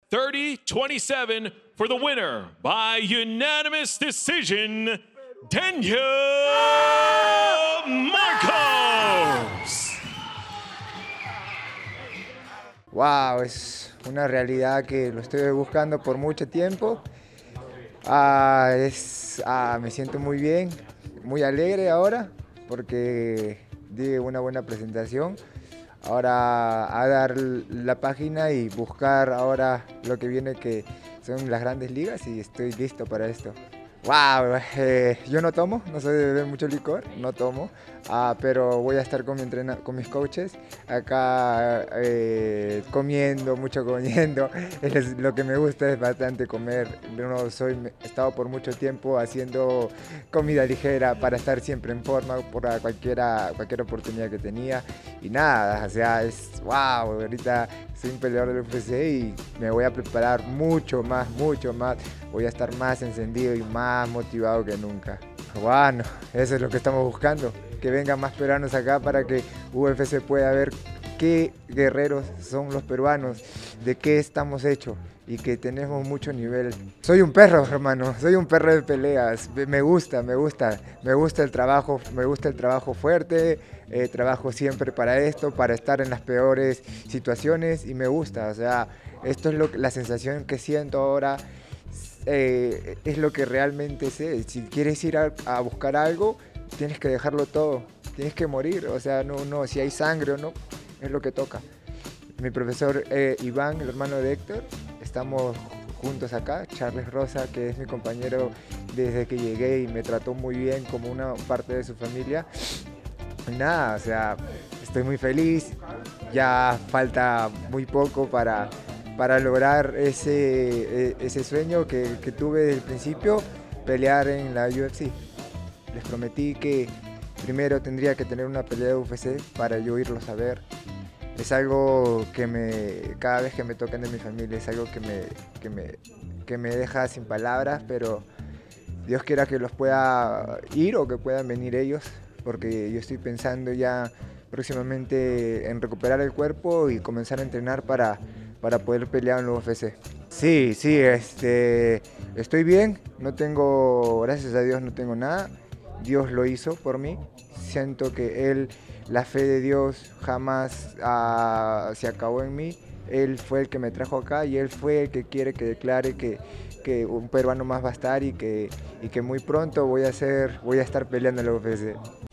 30-27 for the winner by unanimous decision, Daniel Marcos. Wow, es una realidad que lo estoy buscando por mucho tiempo. Me siento muy bien, muy alegre ahora porque di una buena presentación. Ahora a dar la página y buscar ahora lo que viene, que son las grandes ligas, y estoy listo para esto. Wow, yo no tomo, no soy de beber mucho licor, no tomo, pero voy a estar con con mis coaches acá comiendo, mucho comiendo. Lo que me gusta es bastante comer. He estado por mucho tiempo haciendo comida ligera para estar siempre en forma por cualquier oportunidad que tenía. Y nada, o sea, wow, ahorita soy un peleador del UFC y me voy a preparar mucho más. Voy a estar más encendido y más motivado que nunca. Bueno, eso es lo que estamos buscando, que vengan más peruanos acá para que UFC pueda ver qué guerreros son los peruanos, de qué estamos hechos y que tenemos mucho nivel. Soy un perro, hermano, soy un perro de peleas. Me gusta el trabajo fuerte, trabajo siempre para esto, para estar en las peores situaciones, y me gusta, o sea, esto es la sensación que siento ahora. Es lo que realmente sé. Si quieres ir a buscar algo, tienes que dejarlo todo, tienes que morir, o sea, no, si hay sangre o no, es lo que toca. Mi profesor Iván, el hermano de Héctor, estamos juntos acá. Charles Rosa, que es mi compañero desde que llegué y me trató muy bien como una parte de su familia. Nada, o sea, estoy muy feliz, ya falta muy poco para lograr ese sueño que tuve desde el principio, pelear en la UFC. Les prometí que primero tendría que tener una pelea de UFC para yo irlos a ver. Es algo que cada vez que me tocan de mi familia, es algo que me deja sin palabras, pero Dios quiera que los pueda ir o que puedan venir ellos, porque yo estoy pensando ya próximamente en recuperar el cuerpo y comenzar a entrenar para poder pelear en el UFC. Sí, estoy bien, gracias a Dios no tengo nada. Dios lo hizo por mí. Siento que la fe de Dios jamás se acabó en mí. Él fue el que me trajo acá y Él fue el que quiere que declare que un peruano más va a estar y que muy pronto voy a estar peleando en el UFC.